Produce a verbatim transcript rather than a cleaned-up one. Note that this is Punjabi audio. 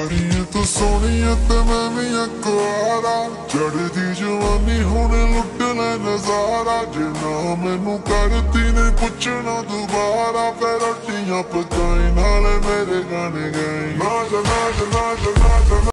ਕੁੜੀਏ ਤੂੰ ਸੋਹਣੀਏ ਤੇ ਮੈਂ ਵੀ ਅਕਵਾਰਾ, ਚੜ੍ਹਦੀ ਜਵਾਨੀ ਹੁਣ ਲੁੱਟ ਲੈ ਨਜ਼ਾਰਾ। ਜੇ ਨਾ ਮੈਨੂੰ ਕਰਦੀ ਨੇ ਪੁੱਛਣਾ ਦੁਬਾਰਾ, ਫਿਰ ਰੋਟੀਆਂ ਪਕਾਈ ਨਾਲੇ ਮੇਰੇ ਗਾਣੇ ਗਾਈ। ਨਾ ਜਾ ਨਾ ਜਾ ਨਾ ਜਾ ਨਾ ਜਾ।